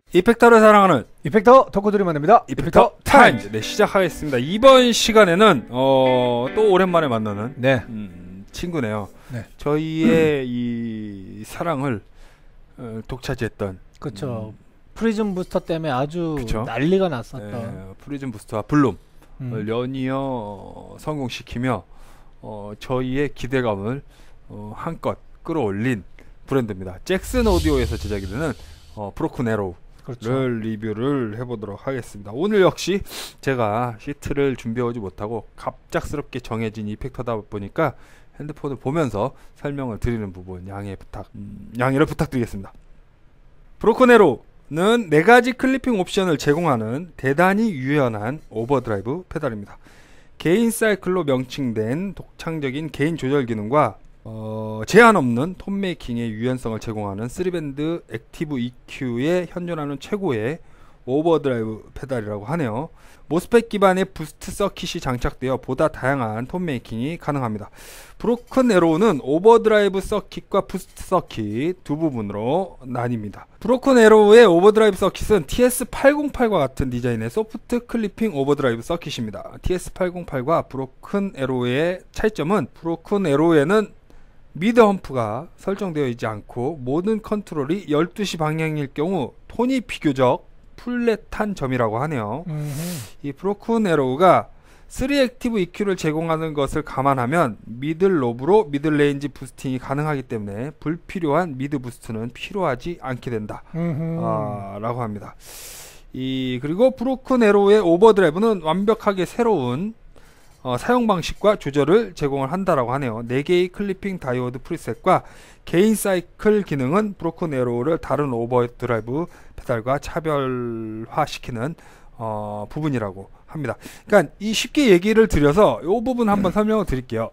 이펙터를 사랑하는 이펙터 덕후들이 만듭니다. 이펙터 타임즈. 네, 시작하겠습니다. 이번 시간에는 또 오랜만에 만나는 네. 친구네요. 네. 저희의 이 사랑을 독차지했던 그렇죠. 프리즘 부스터 때문에 아주 그쵸? 난리가 났었던 프리즘 부스터와 블룸을 음. 성공시키며 저희의 기대감을 한껏 끌어올린 브랜드입니다. 잭슨 오디오에서 제작이 되는 브로큰 에로우 그렇죠. 를 리뷰를 해보도록 하겠습니다. 오늘 역시 제가 시트를 준비하지 못하고 갑작스럽게 정해진 이펙터다 보니까 핸드폰을 보면서 설명을 드리는 부분 양해를 부탁드리겠습니다. 브로큰 에로우는 4가지 클리핑 옵션을 제공하는 대단히 유연한 오버드라이브 페달입니다. 개인 사이클로 명칭된 독창적인 개인 조절 기능과 제한 없는 톤메이킹의 유연성을 제공하는 3밴드 액티브 EQ에 현존하는 최고의 오버드라이브 페달이라고 하네요. 모스펫 기반의 부스트 서킷이 장착되어 보다 다양한 톤메이킹이 가능합니다. 브로큰 에로우는 오버드라이브 서킷과 부스트 서킷 두 부분으로 나뉩니다. 브로큰 에로우의 오버드라이브 서킷은 TS808과 같은 디자인의 소프트 클리핑 오버드라이브 서킷입니다. TS808과 브로큰 에로우의 차이점은 브로큰 에로우에는 미드 험프가 설정되어 있지 않고 모든 컨트롤이 12시 방향일 경우 톤이 비교적 플랫한 점이라고 하네요. 이 브로큰 에로우가 3 액티브 EQ를 제공하는 것을 감안하면 미드 로브로 미드 레인지 부스팅이 가능하기 때문에 불필요한 미드 부스트는 필요하지 않게 된다 라고 합니다. 그리고 브로큰 에로우의 오버드라이브는 완벽하게 새로운 사용 방식과 조절을 제공을 한다라고 하네요. 4개의 클리핑 다이오드 프리셋과 개인 사이클 기능은 브로큰 에로우를 다른 오버드라이브 페달과 차별화시키는 부분이라고 합니다. 그러니까 이 쉽게 얘기를 드려서 이 부분 한번 설명을 드릴게요.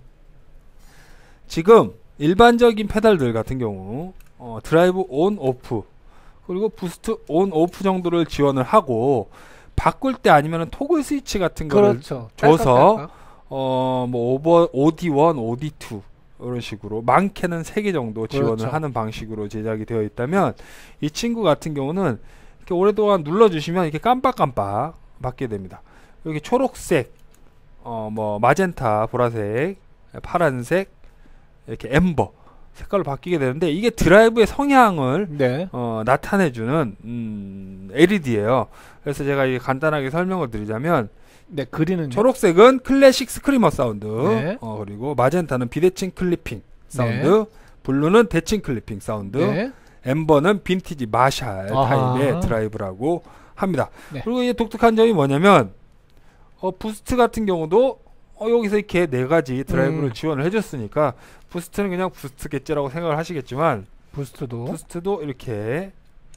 지금 일반적인 페달들 같은 경우 드라이브 온 오프 그리고 부스트 온 오프 정도를 지원을 하고 바꿀 때 아니면 토글 스위치 같은 거를 그렇죠. 줘서 뭐 OD1, OD2 이런 식으로 많게는 3개 정도 지원을 그렇죠. 하는 방식으로 제작이 되어 있다면 이 친구 같은 경우는 이렇게 오랫동안 눌러주시면 이렇게 깜빡깜빡 받게 됩니다. 여기 초록색, 뭐 마젠타, 보라색, 파란색, 이렇게 엠버 색깔로 바뀌게 되는데 이게 드라이브의 성향을 네. 나타내주는 LED예요. 그래서 제가 이게 간단하게 설명을 드리자면 네, 그리는 초록색은 클래식 스크리머 사운드, 네. 그리고 마젠타는 비대칭 클리핑 사운드, 네. 블루는 대칭 클리핑 사운드, 네. 엠버는 빈티지 마샬 타입의 드라이브라고 합니다. 네. 그리고 이 독특한 점이 뭐냐면 부스트 같은 경우도 여기서 이렇게 4가지 드라이브를 지원을 해줬으니까 부스트는 그냥 부스트겠지라고 생각을 하시겠지만 부스트도 이렇게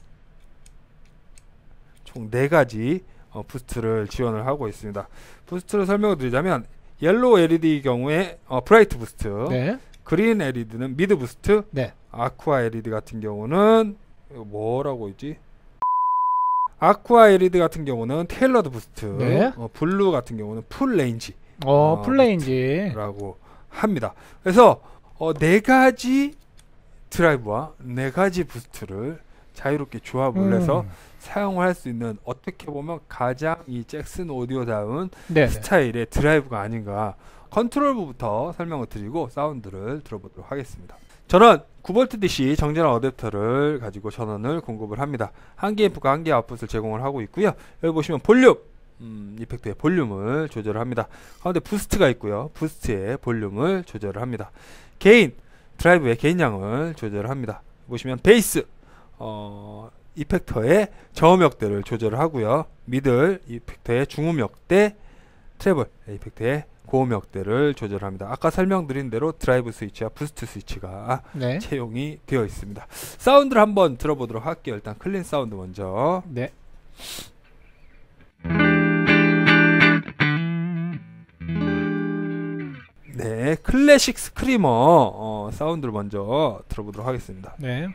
총 4가지 부스트를 지원을 하고 있습니다. 부스트를 설명을 드리자면 옐로우 LED 경우에 브라이트 부스트, 네. 그린 LED는 미드 부스트, 네. 아쿠아 LED 같은 경우는 뭐라고 있지? 아쿠아 LED 같은 경우는 테일러드 부스트, 네. 블루 같은 경우는 풀 레인지 플레인지라고 합니다. 그래서 4가지 드라이브와 4가지 부스트를 자유롭게 조합을 해서 사용을 할 수 있는 어떻게 보면 가장 이 잭슨 오디오다운 스타일의 드라이브가 아닌가. 컨트롤부부터 설명을 드리고 사운드를 들어보도록 하겠습니다. 저는 9V DC 정전화 어댑터를 가지고 전원을 공급을 합니다. 1개 인풋과 1개 아웃풋을 제공을 하고 있고요. 여기 보시면 볼륨 이펙트의 볼륨을 조절을 합니다. 가운데 부스트가 있고요. 부스트의 볼륨을 조절을 합니다. 개인 드라이브의 개인량을 조절을 합니다. 보시면 베이스 이펙터의 저음역대를 조절을 하고요. 미들 이펙터의 중음역대, 트래블 이펙터의 고음역대를 조절합니다. 아까 설명드린 대로 드라이브 스위치와 부스트 스위치가 채용이 되어 있습니다. 사운드를 한번 들어보도록 할게요. 일단 클린 사운드 먼저. 네. 네, 클래식 스크리머 사운드를 먼저 들어보도록 하겠습니다. 네.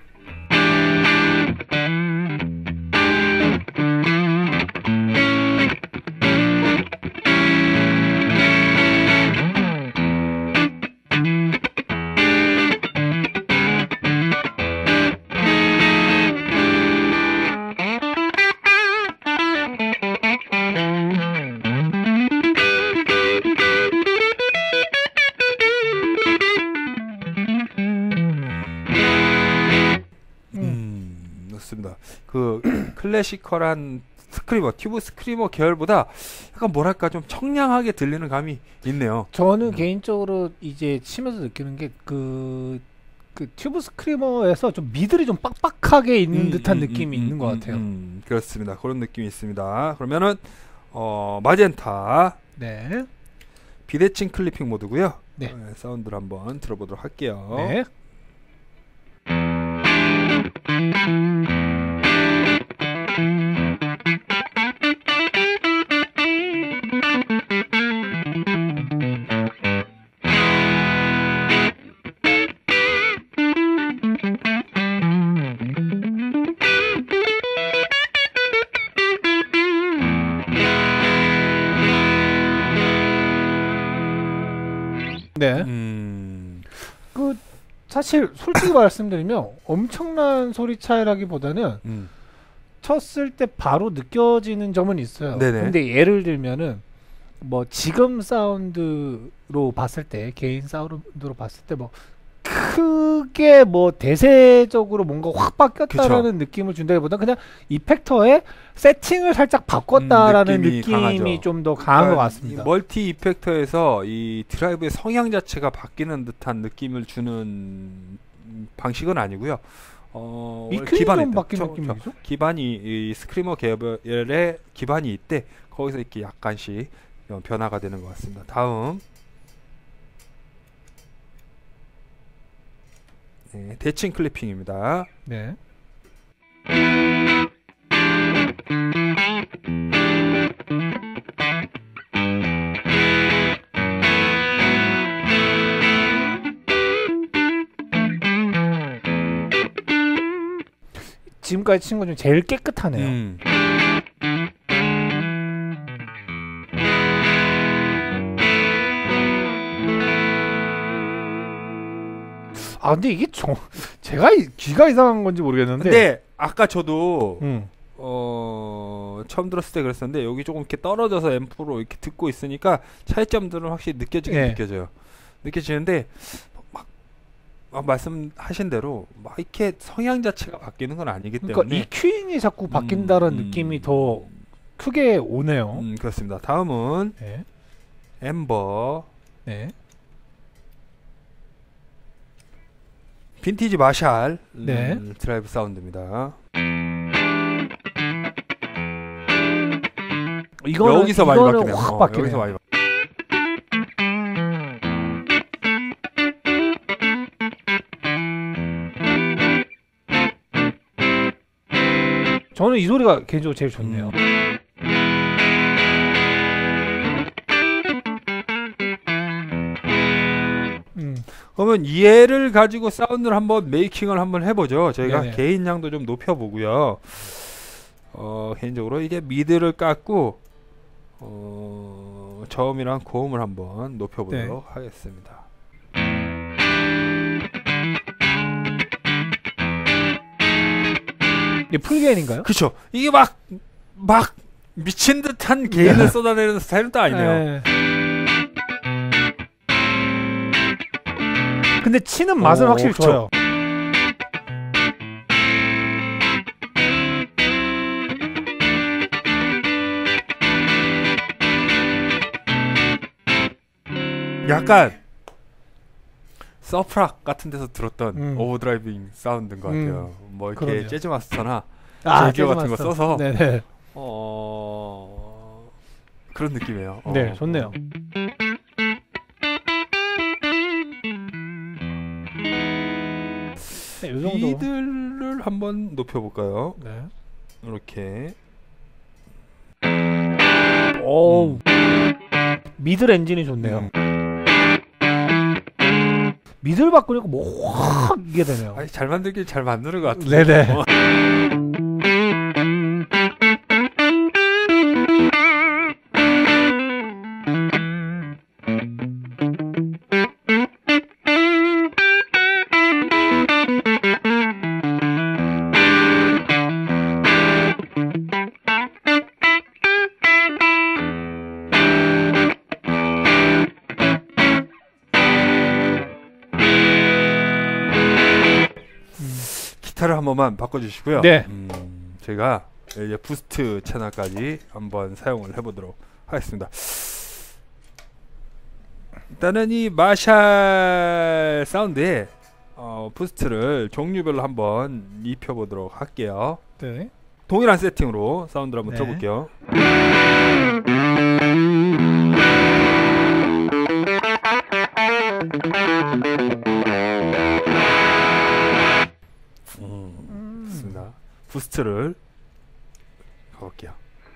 클래시컬한 스크리머, 튜브 스크리머 계열보다 약간 뭐랄까 좀 청량하게 들리는 감이 있네요. 저는 개인적으로 이제 치면서 느끼는 게 그 튜브 스크리머에서 좀 미들이 좀 빡빡하게 있는 듯한 느낌이 있는 것 같아요. 그렇습니다. 그런 느낌이 있습니다. 그러면은 마젠타 네. 비대칭 클리핑 모드고요. 네. 사운드를 한번 들어보도록 할게요. 네. 네. 그 사실 솔직히 말씀드리면 엄청난 소리 차이라기보다는 쳤을 때 바로 느껴지는 점은 있어요. 네네. 근데 예를 들면은 뭐 지금 사운드로 봤을 때 개인 사운드로 봤을 때 뭐 크게 뭐 대세적으로 뭔가 확 바뀌었다라는 느낌을 준다기보다 그냥 이펙터의 세팅을 살짝 바꿨다라는 느낌이 좀 더 강한 것 같습니다. 이 멀티 이펙터에서 이 드라이브의 성향 자체가 바뀌는 듯한 느낌을 주는 방식은 아니고요. EQ는 좀 바뀐 느낌이죠? 기반이 이 스크리머 계열의 기반이 있대. 거기서 이렇게 약간씩 변화가 되는 것 같습니다. 다음 네, 대칭 클리핑입니다. 네. 지금까지 친 것 중에 제일 깨끗하네요. 아 근데 이게 제가 귀가 이상한 건지 모르겠는데. 근데 아까 저도 처음 들었을 때 그랬었는데 여기 조금 이렇게 떨어져서 앰프로 이렇게 듣고 있으니까 차이점들은 확실히 느껴지긴 느껴져요. 느껴지는데 막 말씀하신 대로 막 이렇게 성향 자체가 바뀌는 건 아니기 때문에 그러니까 EQ잉이 자꾸 바뀐다는 느낌이 더 크게 오네요. 그렇습니다. 다음은 네. 엠버 네. 빈티지 마샬 네. 드라이브 사운드입니다. 여기서 많이 바뀌네요. 확 바뀌네요. 여기서 많이 저는 이 소리가 개인적으로 제일 좋네요. 그러면 얘를 가지고 사운드를 한번 메이킹을 한번 해보죠. 저희가 네네. 개인 양도 좀 높여보고요. 개인적으로 이게 미드를 깎고 저음이랑 고음을 한번 높여보도록 하겠습니다. 이게 풀게인인가요? 그렇죠. 이게 막 미친 듯한 게인을 쏟아내는 스타일은 또 아니네요. 네. 근데 치는 맛은 확실히 그쵸. 좋아요. 약간 서프락 같은 데서 들었던 오버드라이빙 사운드인 것 같아요. 뭐 이렇게 그러네요. 재즈 마스터나 재즈 같은 거 마스터. 써서 네네. 그런 느낌이에요. 네, 좋네요. 네, 이 정도. 미들을 한번 높여볼까요? 네. 이렇게. 오. 미들 엔진이 좋네요. 미들 바꾸니까 뭐 확 이게 되네요. 아니, 잘 만들긴 잘 만드는 것 같은데. 네네. 기타를 한 번만 바꿔주시고요. 네. 제가 이제 부스트 채널까지 한번 사용을 해보도록 하겠습니다. 일단은 이 마샬 사운드에 부스트를 종류별로 한번 입혀보도록 할게요. 네. 동일한 세팅으로 사운드를 한번 네. 들어볼게요. 좋습니다. 부스트를 가볼게요.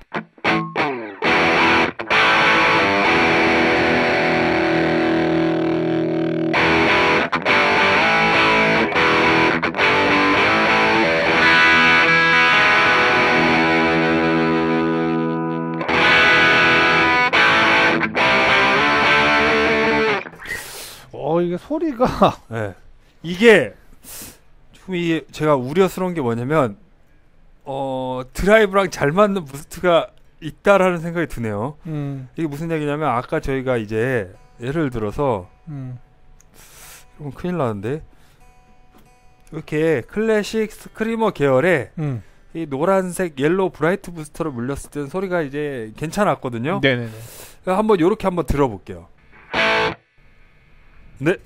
이게 소리가 네. 이게 좀 제가 우려스러운 게 뭐냐면 드라이브랑 잘 맞는 부스트가 있다라는 생각이 드네요. 이게 무슨 얘기냐면 아까 저희가 이제 예를 들어서 이건 큰일 나는데 이렇게 클래식 스크리머 계열의 이 노란색 옐로우 브라이트 부스터를 물렸을 때는 소리가 이제 괜찮았거든요. 네네네. 한번 요렇게 한번 들어볼게요. 네.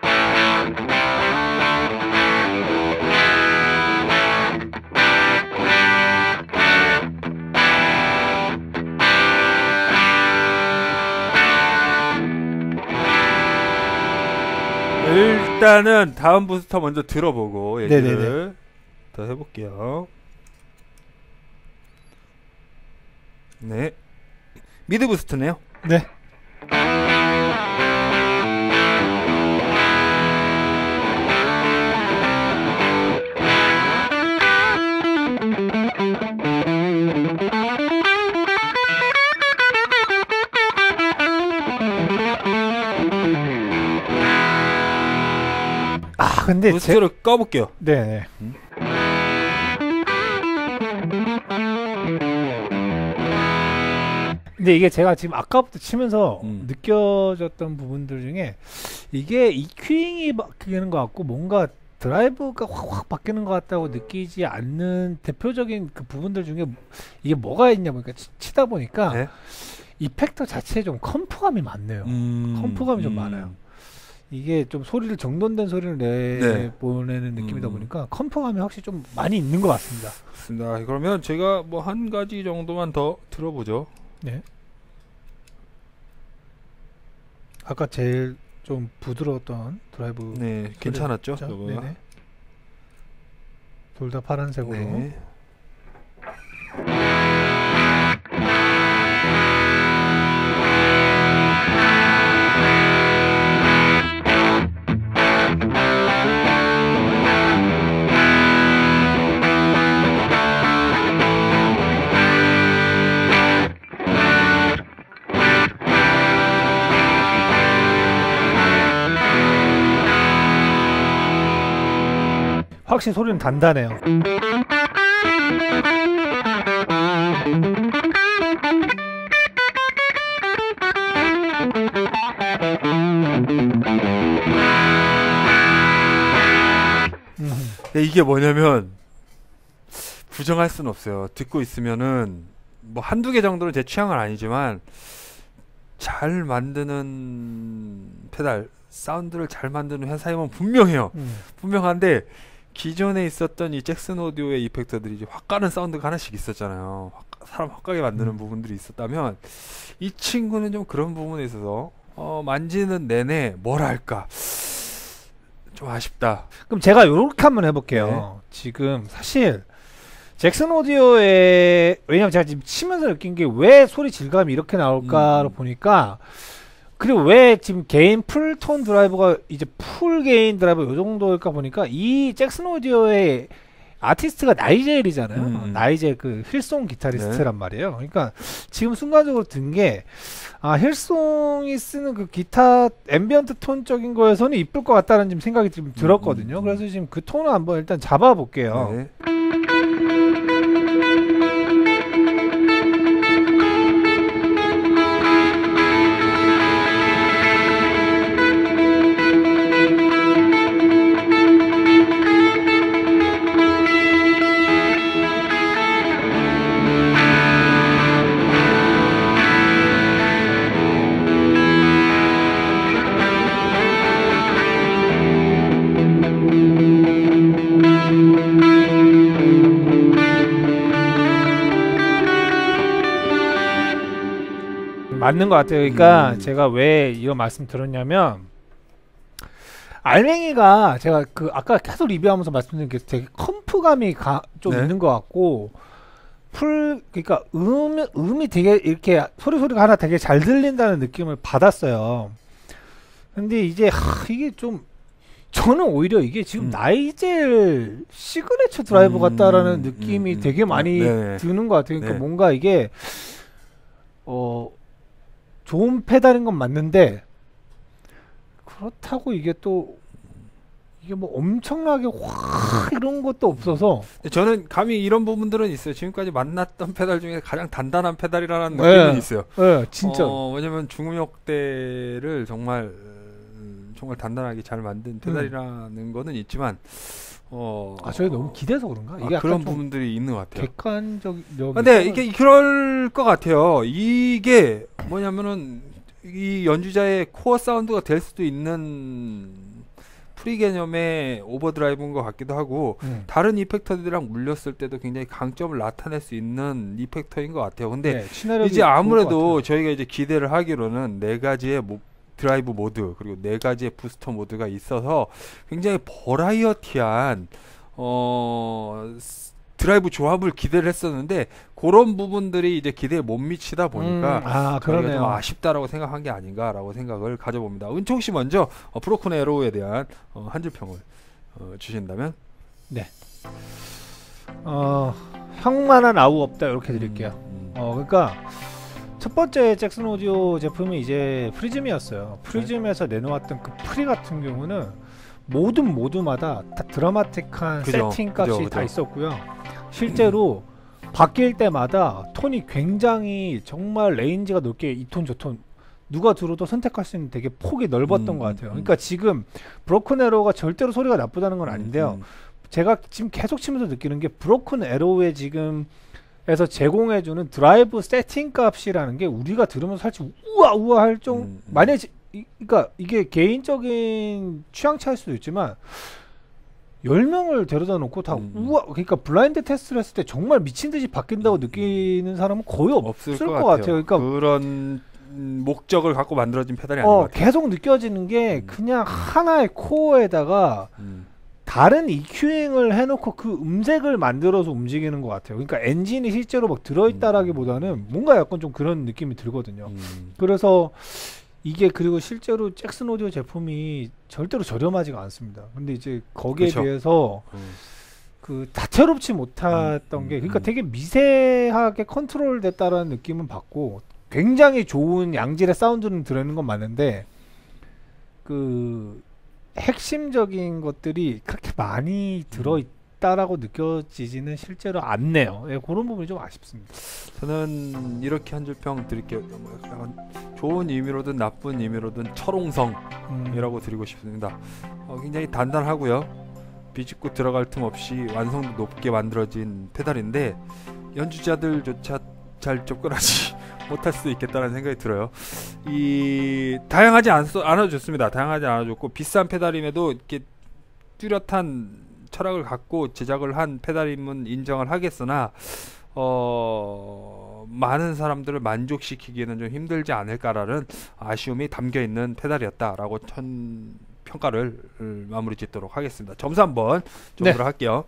일단은 다음 부스터 먼저 들어보고 얘기를 네네네. 더 해볼게요. 네, 미드 부스트네요. 네. 근데 부스트를 꺼볼게요. 네. 근데 이게 제가 지금 아까부터 치면서 느껴졌던 부분들 중에 이게 EQ잉이 바뀌는 것 같고 뭔가 드라이브가 확 바뀌는 것 같다고 느끼지 않는 대표적인 그 부분들 중에 이게 뭐가 있냐 보니까 치다 보니까 네? 이펙터 자체에 좀 컴프감이 많네요. 컴프감이 좀 많아요. 이게 좀 소리를 정돈된 소리를 내보내는 느낌이다 보니까 컴프감이 확실히 좀 많이 있는 것 같습니다. 좋습니다. 그러면 제가 뭐 한 가지 정도만 더 들어보죠. 네. 아까 제일 좀 부드러웠던 드라이브. 네, 괜찮았죠? 네네. 둘 다 파란색으로. 네. 확실히 소리는 단단해요. 이게 뭐냐면 부정할 수는 없어요. 듣고 있으면은 뭐 한두 개 정도는 제 취향은 아니지만 잘 만드는 페달, 사운드를 잘 만드는 회사이면 분명해요. 분명한데 기존에 있었던 이 잭슨 오디오의 이펙터들이 이제 확 가는 사운드가 하나씩 있었잖아요. 사람 확 가게 만드는 부분들이 있었다면 이 친구는 좀 그런 부분에 있어서 만지는 내내 뭐랄까 좀 아쉽다. 그럼 제가 이렇게 한번 해볼게요. 네. 지금 사실 잭슨 오디오에 왜냐면 제가 지금 치면서 느낀 게 왜 소리 질감이 이렇게 나올까를 보니까 그리고 왜 지금 개인 풀톤 드라이버가 이제 풀 개인 드라이버 요 정도일까 보니까 이 잭슨 오디오의 아티스트가 나이젤이잖아요. 나이젤 그 힐송 기타리스트란 말이에요. 그러니까 지금 순간적으로 든 게 힐송이 쓰는 그 기타 앰비언트 톤적인 거에서는 이쁠 것 같다는 지금 생각이 좀 들었거든요. 그래서 지금 그 톤을 한번 일단 잡아볼게요. 네. 맞는 것 같아요. 그러니까 제가 왜 이런 말씀 드렸냐면 알맹이가 제가 그 아까 계속 리뷰하면서 말씀드린 게 되게 컴프감이 좀 네. 있는 것 같고 그러니까 음이 되게 이렇게 소리가 하나 되게 잘 들린다는 느낌을 받았어요. 근데 이제 이게 좀 저는 오히려 이게 지금 나이젤 시그네처 드라이버 같다라는 느낌이 되게 많이 네. 드는 것 같아요. 그러니까 네. 뭔가 이게 좋은 페달인 건 맞는데 그렇다고 이게 또 이게 뭐 엄청나게 확 이런 것도 없어서 저는 감히 이런 부분들은 있어요. 지금까지 만났던 페달 중에 가장 단단한 페달이라는 네. 느낌은 있어요. 네, 진짜. 왜냐면 중음역대를 정말 단단하게 잘 만든 페달이라는 거는 있지만 저희 너무 기대서 그런가? 이게 그런 약간 좀 부분들이 있는 것 같아요. 객관적인. 근데 이게 그럴 것 같아요. 이게 뭐냐면은 이 연주자의 코어 사운드가 될 수도 있는 프리 개념의 오버드라이브인 것 같기도 하고 다른 이펙터들이랑 물렸을 때도 굉장히 강점을 나타낼 수 있는 이펙터인 것 같아요. 근데 이제 아무래도 저희가 이제 기대를 하기로는 네 가지의 드라이브 모드 그리고 네 가지의 부스터 모드가 있어서 굉장히 버라이어티한 드라이브 조합을 기대를 했었는데 그런 부분들이 이제 기대에 못 미치다 보니까 그러네요. 좀 아쉽다라고 생각한 게 아닌가라고 생각을 가져봅니다. 은총 씨 먼저 브로큰 에로우에 대한 한 줄 평을 주신다면? 네. 형만한 아우 없다 이렇게 드릴게요. 그러니까 첫 번째 잭슨 오디오 제품이 이제 프리즘이었어요. 프리즘에서 내놓았던 그 프리 같은 경우는 모두마다 다 드라마틱한 세팅 값이 다 있었고요. 실제로 바뀔 때마다 톤이 굉장히 정말 레인지가 높게 이 톤 저 톤 누가 들어도 선택할 수 있는 되게 폭이 넓었던 것 같아요. 그러니까 지금 브로큰 에로우가 절대로 소리가 나쁘다는 건 아닌데요. 제가 지금 계속 치면서 느끼는 게 브로큰 에로우에 지금 에서 제공해주는 드라이브 세팅 값이라는 게 우리가 들으면서 살짝 우와 할 만약에 그러니까 이게 개인적인 취향 차일 수도 있지만 10명을 데려다 놓고 다 우와 그러니까 블라인드 테스트를 했을 때 정말 미친듯이 바뀐다고 느끼는 사람은 거의 없을 것 같아요. 그러니까 그런 목적을 갖고 만들어진 페달이 아닌 것 같아요. 계속 느껴지는 게 그냥 하나의 코어에다가 다른 EQ잉을 해놓고 그 음색을 만들어서 움직이는 것 같아요. 그러니까 엔진이 실제로 막 들어있다라기보다는 뭔가 약간 좀 그런 느낌이 들거든요. 그래서 이게 그리고 실제로 잭슨 오디오 제품이 절대로 저렴하지가 않습니다. 근데 이제 거기에 비해서 그 다채롭지 못했던 게 그러니까 되게 미세하게 컨트롤 됐다라는 느낌은 받고 굉장히 좋은 양질의 사운드는 들어있는 건 맞는데 그 핵심적인 것들이 그렇게 많이 들어있다라고 느껴지지는 실제로 않네요. 그런 부분이 좀 아쉽습니다. 저는 이렇게 한 줄 평 드릴게요. 좋은 의미로든 나쁜 의미로든 철옹성이라고 드리고 싶습니다. 굉장히 단단하고요. 비집고 들어갈 틈 없이 완성도 높게 만들어진 페달인데 연주자들조차 잘 접근하지 못할 수도 있겠다는 생각이 들어요. 다양하지 않아줬습니다. 다양하지 않아줬고 비싼 페달임에도 이렇게 뚜렷한 철학을 갖고 제작을 한 페달임은 인정을 하겠으나 많은 사람들을 만족시키기에는 좀 힘들지 않을까라는 아쉬움이 담겨있는 페달이었다라고 평가를 마무리 짓도록 하겠습니다. 점수 한번 점수를 할게요.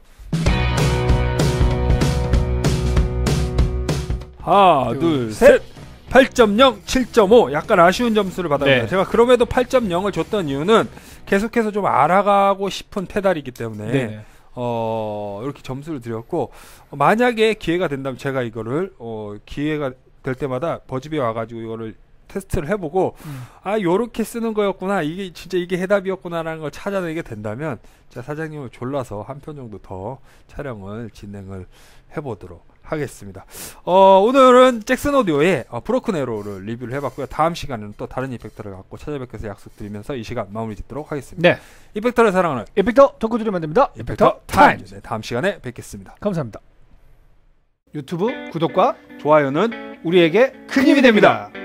하나 둘 셋 8.0 7.5 약간 아쉬운 점수를 받았습니다. 제가 그럼에도 8.0을 줬던 이유는 계속해서 좀 알아가고 싶은 페달이기 때문에 이렇게 점수를 드렸고 만약에 기회가 된다면 제가 이거를 기회가 될 때마다 버즈비에 와가지고 이거를 테스트를 해보고 요렇게 쓰는 거였구나 이게 진짜 이게 해답이었구나 라는 걸 찾아내게 된다면 제가 사장님을 졸라서 한 편 정도 더 촬영을 진행을 해보도록 하겠습니다. 오늘은 잭슨 오디오의 브로큰 에로우를 리뷰를 해봤고요. 다음 시간에는 또 다른 이펙터를 갖고 찾아뵙겠서 약속드리면서 이 시간 마무리 짓도록 하겠습니다. 이펙터를 사랑하는 이펙터 덕후들이 만듭니다. 이펙터 타임. 다음 시간에 뵙겠습니다. 감사합니다. 유튜브 구독과 좋아요는 우리에게 큰 힘이 됩니다.